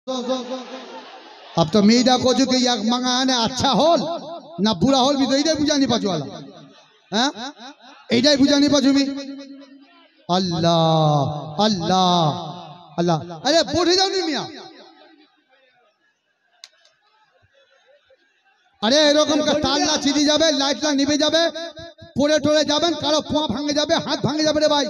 अब तो मीडा को जो कि मंगाने अच्छा होल ना बुरा होल भी तो इधर बुझा नहीं पाचू वाला हैं इधर बुझा नहीं पाचू भी अल्लाह अल्लाह अल्लाह अरे बोले जाओ नहीं मियाँ अरे এরকম का ताला छिड़ी जाबे लाइट ला निभे जाबे পড়ে টড়ে যাবেন কারো পোয়া ভাঙে যাবে হাত ভাঙে যাবে রে ভাই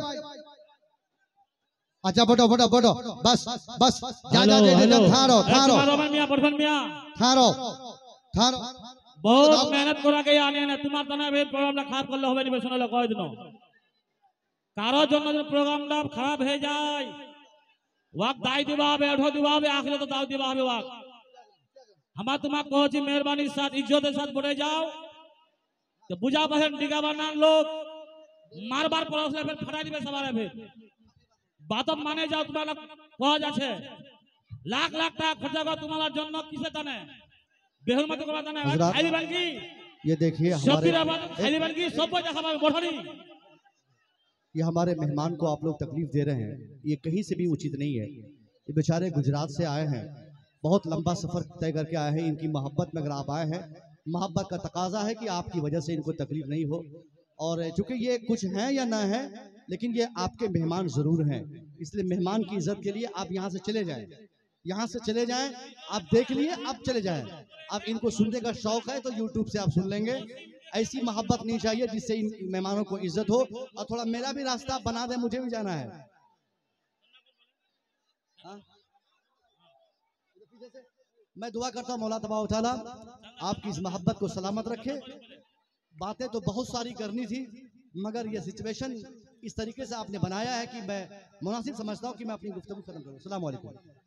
अच्छा बटो बटो बटो बस बस जा जा जा थारो थारो मियां परफन मियां थारो थारो बहुत मेहनत करा के आने ना तुम्हार तना भी प्रोग्राम খারাপ করলে হবে না শুনলে কয় দিন কারো জন্য যদি প্রোগ্রামটা খারাপ হয়ে যায় ওয়াক দাই দিবা হবে ওঠো দিবা হবে আখিরে তো দাও দিবা হবে ওয়াক আমরা তোমাকে কইছি মেহরবানির সাথে ইজ্জতের সাথে বলে যাও তো বুঝা বহেন ডিগা বানান লোক মারবার পড়াশোনা ফের ফাটাই দিবে সবারে ফের বাত মানে যাও তোমার কওয়া যাচ্ছে লাখ লাখ টাকা খরচা করা তোমার জন্য কিসে তানে বেহুর মত করা তানে খাইলি বানকি ये देखिए खाइली बानकी सब पैसा खावा बढ़नी ये हमारे मेहमान को आप लोग तकलीफ दे रहे हैं ये कहीं से भी उचित नहीं है ये बेचारे गुजरात से आए हैं बहुत लंबा सफर तय करके आए हैं इनकी मोहब्बत में अगर आप आए हैं मोहब्बत का तकाजा है कि आपकी वजह से इनको तकलीफ नहीं हो और चूंकि ये कुछ हैं या ना है लेकिन ये आपके मेहमान जरूर हैं इसलिए मेहमान की इज्जत के लिए आप यहाँ से चले जाएं यहाँ से चले जाएं आप देख लिए अब चले जाएं अब इनको सुनने का शौक है तो यूट्यूब से आप सुन लेंगे ऐसी मोहब्बत नहीं चाहिए जिससे इन मेहमानों को इज्जत हो और थोड़ा मेरा भी रास्ता बना दे मुझे भी जाना है मैं दुआ करता हूँ मौला तबारक व तआला आपकी इस मोहब्बत को सलामत रखे बातें तो बहुत सारी करनी थी मगर ये सिचुएशन इस तरीके से आपने बनाया है कि मैं मुनासिब समझता हूँ कि मैं अपनी गुफ्तगू खत्म करूँ। अस्सलाम वालेकुम।